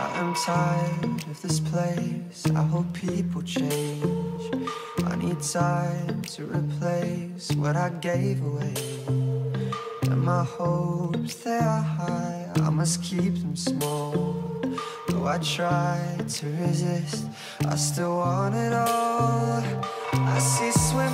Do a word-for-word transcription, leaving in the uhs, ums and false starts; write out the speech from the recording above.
I'm tired of this place. I hope people change. I need time to replace what I gave away. And my hopes, they are high, I must keep them small. Though I try to resist, I still want it all. I see swimming